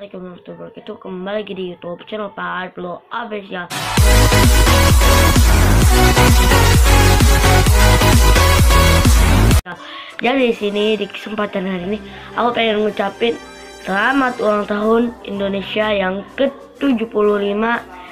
Assalamualaikum warahmatullahi wabarakatuh. Kembali lagi di YouTube channel Pak Arlo Official. Jadi di sini di kesempatan hari ini aku pengen ngucapin selamat ulang tahun Indonesia yang ke-75.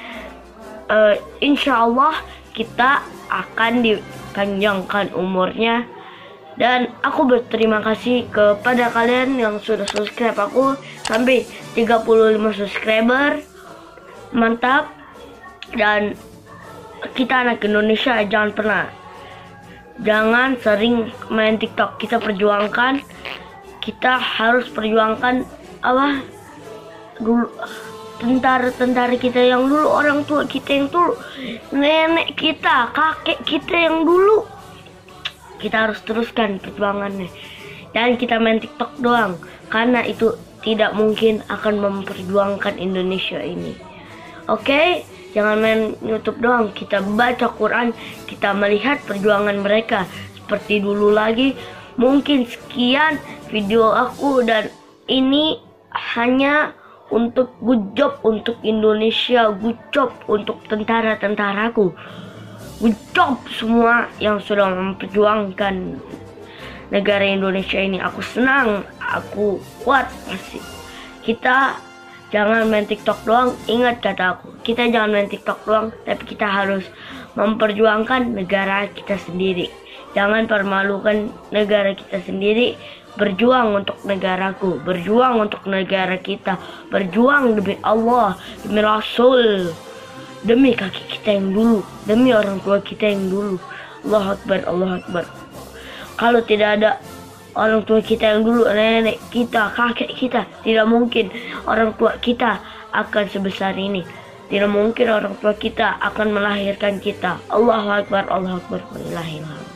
Insya Allah kita akan dipanjangkan umurnya. Dan aku berterima kasih kepada kalian yang sudah subscribe aku sampai 35 subscriber. Mantap. Dan kita anak Indonesia jangan sering main TikTok. Kita perjuangkan. Kita harus perjuangkan dulu tentara kita yang dulu, orang tua kita yang dulu, nenek kita, kakek kita yang dulu. Kita harus teruskan perjuangannya. Dan kita main TikTok doang, karena itu tidak mungkin akan memperjuangkan Indonesia ini. Oke? Jangan main YouTube doang. Kita baca Quran, kita melihat perjuangan mereka seperti dulu lagi. Mungkin sekian video aku, dan ini hanya untuk good job untuk Indonesia, good job untuk tentara-tentaraku. Good job semua yang sudah memperjuangkan negara Indonesia ini. Aku senang, aku kuat pasti. Kita jangan main TikTok doang. Ingat kata aku, kita jangan main TikTok doang, tapi kita harus memperjuangkan negara kita sendiri. Jangan permalukan negara kita sendiri. Berjuang untuk negaraku, berjuang untuk negara kita, berjuang demi Allah, demi Rasul, demi kaki kita yang dulu, demi orang tua kita yang dulu. Allahu Akbar, Allahu Akbar. Kalau tidak ada orang tua kita yang dulu, nenek kita, kakek kita, tidak mungkin orang tua kita akan sebesar ini. Tidak mungkin orang tua kita akan melahirkan kita. Allahu Akbar, Allahu Akbar. Wallahil hamd.